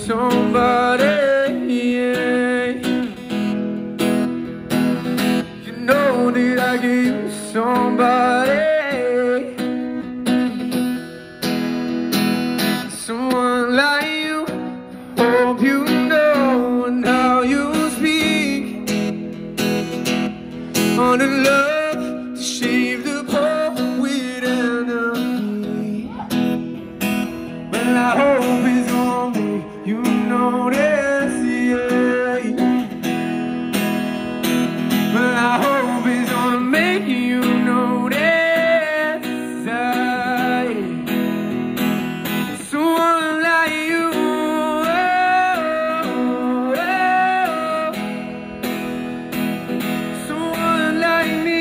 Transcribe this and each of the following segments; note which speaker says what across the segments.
Speaker 1: somebody, yeah. You know that I gave you somebody, someone like you. Hope you know and how you speak on the love to shave the poet and me. Well, I hope it's on me, you know this, yeah. Well, I hope it's gonna make you know this, someone like you. Someone like me,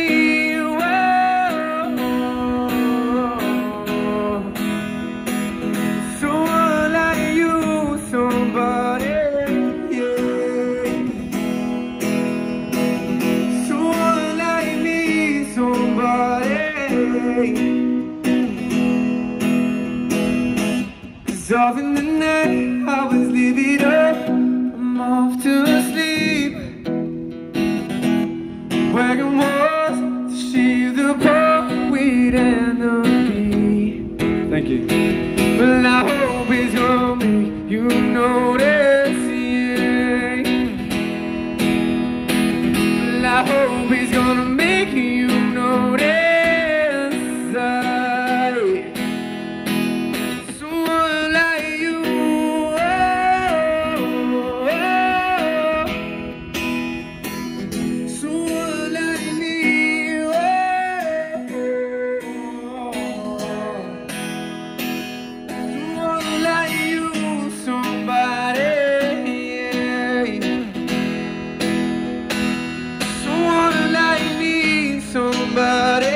Speaker 1: someone like you, somebody, yeah. Someone like me, somebody. 'Cause off in the night, I was living up, I'm off to sleep, wagon walls to shave the poet and the bee. Thank you. Well, I hope it's gonna make you notice, yeah. Well, I hope it's gonna make you notice, someone like you, someone like me, someone like you, somebody, yeah. Someone like me, somebody.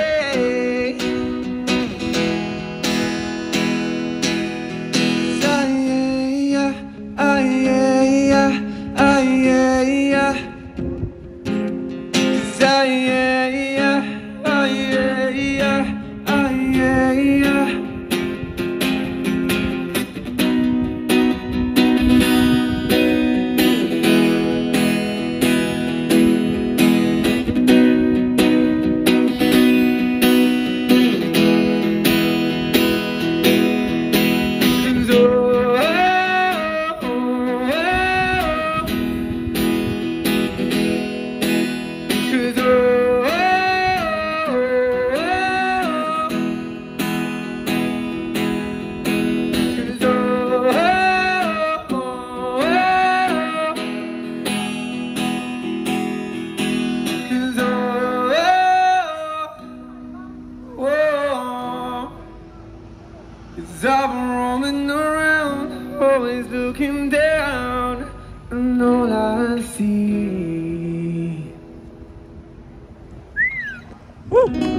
Speaker 1: Cause I've been rolling around, always looking down, and all I see. Woo!